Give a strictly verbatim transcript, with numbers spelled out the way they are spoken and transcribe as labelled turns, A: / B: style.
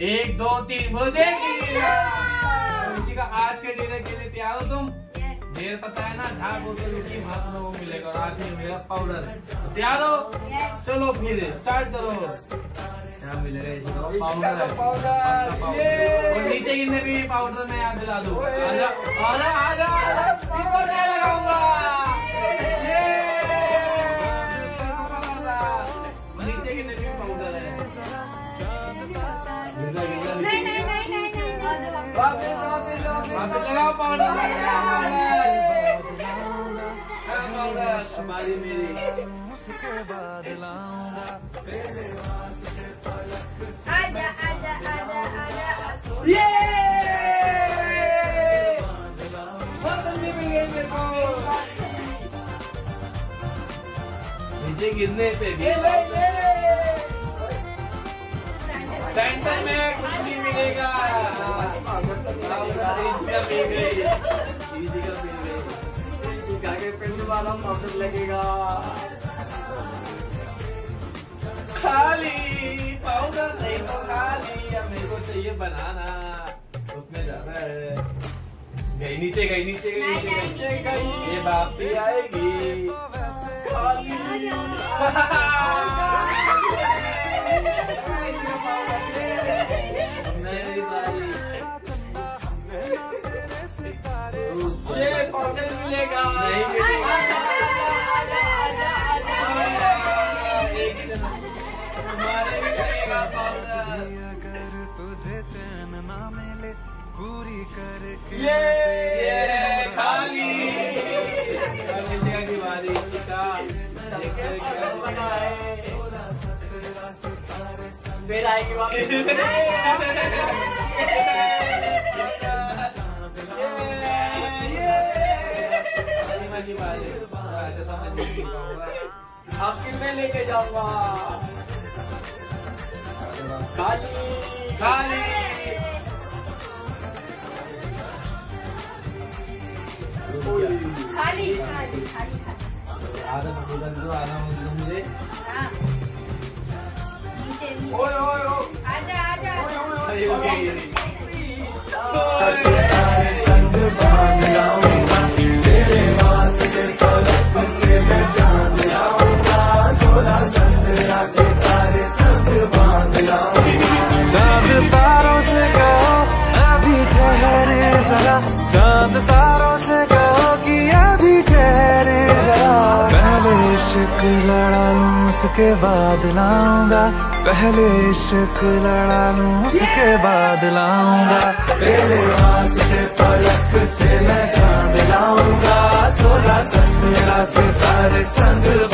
A: एक दो तीन बोलो जय श्री राम। इसी का आज के डिनर के लिए तैयार हो तुम? ढेर पता है ना, झाग बोतल की हाथ में वो मिलेगा और आखिर में मिलेगा पाउडर। तैयार हो? चलो फिर स्टार्ट करो। क्या मिलेगा इसी को? Powder powder. और नीचे गिरने भी पाउडर में याद दिला दो। आजा आजा आजा आजा लगाऊंगा। नीचे गिरने भी पाउडर है।
B: नहीं नहीं नहीं नहीं
A: वापस वापस वापस लगाओ पाउडर। हमारी मेरी उसके बाद लाऊंगा तेरे वास्ते फलक से।
B: आजा आजा आजा आजा।
A: ये बहुत मिल गई मेरे को। नीचे गिरने पे भी सेंटर में कुछ नहीं मिलेगा। इसी का मिल गई, इसी का मिल गई। आगे पेंट वाला पाउडर लगेगा। खाली पाउडर नहीं तो खाली। अब मेरे को चाहिए बनाना, उसमें जाना है। गई नीचे गई नीचे गई नीचे गई। ये वापसी आएगी खाली। ये पाउडर मिलेगा नहीं मिलेगा। अगर तुझे चैन ना मिले पूरी करके ये ये खाली। किसी का दिवाली का फिर आएगी आप कितने लेके जाऊंगा? खाली खाली
B: खाली खाली खाली
A: आधा मतलब दो आधा मतलब मुझे।
B: हाँ नीचे नीचे।
A: ओए ओए ओए
B: आजा आजा।
A: अरे हो गई।
C: संग बांध लाऊंगा तेरे वास्ते फलक से मैं जान लाऊंगा। सोलह संद्रा सितारे संग बांध लाऊंगा। चांद तारों से कहो अभी ठहरे जरा। चांद तारों से कहो कि अभी ठहरे जरा। पहले इश्क लड़ा लूं उसके बाद लाऊंगा। पहले इश्क लड़ा लूं उसके बाद लाऊंगा। तेरे वास्ते फलक से मैं चांद लाऊंगा। सोलह सत्रह सितारे संग